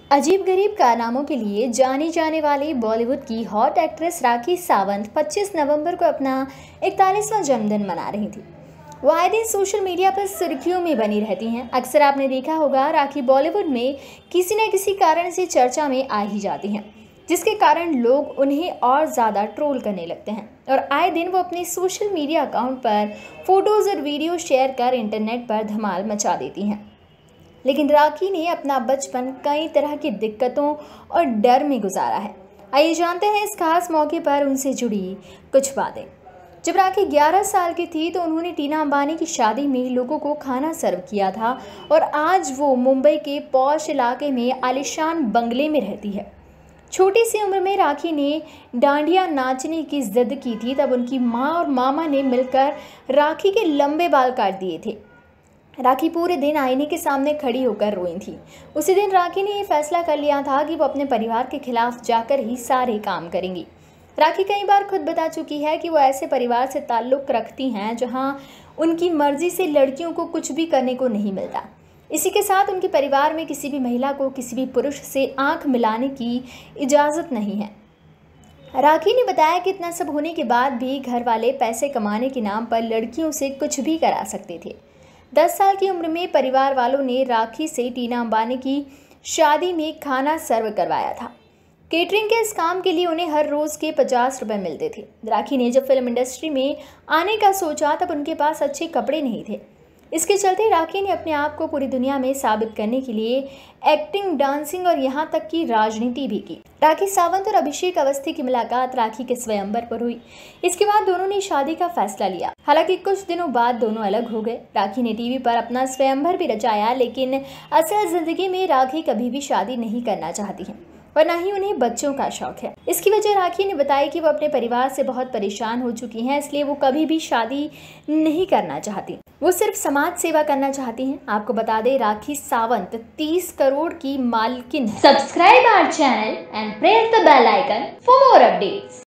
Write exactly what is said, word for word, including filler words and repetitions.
अजीब-गरीब कारनामों के लिए जानी जाने वाली बॉलीवुड की हॉट एक्ट्रेस राखी सावंत पच्चीस नवंबर को अपना इकतालीसवां जन्मदिन मना रही थी। वो आए दिन सोशल मीडिया पर सुर्खियों में बनी रहती हैं। अक्सर आपने देखा होगा राखी बॉलीवुड में किसी न किसी कारण से चर्चा में आ ही जाती हैं, जिसके कारण लोग उन्हें और ज़्यादा ट्रोल करने लगते हैं और आए दिन वो अपने सोशल मीडिया अकाउंट पर फोटोज़ और वीडियो शेयर कर इंटरनेट पर धमाल मचा देती हैं। लेकिन राखी ने अपना बचपन कई तरह की दिक्कतों और डर में गुजारा है। आइए जानते हैं इस खास मौके पर उनसे जुड़ी कुछ बातें। जब राखी ग्यारह साल की थी तो उन्होंने टीना अंबानी की शादी में लोगों को खाना सर्व किया था और आज वो मुंबई के पॉश इलाके में आलीशान बंगले में रहती है। छोटी सी उम्र में राखी ने डांडिया नाचने की जिद की थी, तब उनकी माँ और मामा ने मिलकर राखी के लंबे बाल काट दिए थे। राखी पूरे दिन आईने के सामने खड़ी होकर रोई थी। उसी दिन राखी ने यह फैसला कर लिया था कि वो अपने परिवार के खिलाफ जाकर ही सारे काम करेंगी। राखी कई बार खुद बता चुकी है कि वो ऐसे परिवार से ताल्लुक़ रखती हैं जहां उनकी मर्जी से लड़कियों को कुछ भी करने को नहीं मिलता। इसी के साथ उनके परिवार में किसी भी महिला को किसी भी पुरुष से आंख मिलाने की इजाज़त नहीं है। राखी ने बताया कि इतना सब होने के बाद भी घर वाले पैसे कमाने के नाम पर लड़कियों से कुछ भी करा सकते थे। दस साल की उम्र में परिवार वालों ने राखी से टीना अंबानी की शादी में खाना सर्व करवाया था। केटरिंग के इस काम के लिए उन्हें हर रोज़ के पचास रुपए मिलते थे। राखी ने जब फिल्म इंडस्ट्री में आने का सोचा तब उनके पास अच्छे कपड़े नहीं थे। इसके चलते राखी ने अपने आप को पूरी दुनिया में साबित करने के लिए एक्टिंग, डांसिंग और यहाँ तक कि राजनीति भी की। राखी सावंत और अभिषेक अवस्थी की मुलाकात राखी के स्वयंवर पर हुई। इसके बाद दोनों ने शादी का फैसला लिया। हालांकि कुछ दिनों बाद दोनों अलग हो गए। राखी ने टीवी पर अपना स्वयंवर भी रचाया, लेकिन असल जिंदगी में राखी कभी भी शादी नहीं करना चाहती हैं और न ही उन्हें बच्चों का शौक है। इसकी वजह राखी ने बताई कि वो अपने परिवार से बहुत परेशान हो चुकी हैं, इसलिए वो कभी भी शादी नहीं करना चाहती। वो सिर्फ समाज सेवा करना चाहती हैं। आपको बता दें, राखी सावंत तीस करोड़ की मालकिन है। Subscribe our channel and press the bell icon for more updates.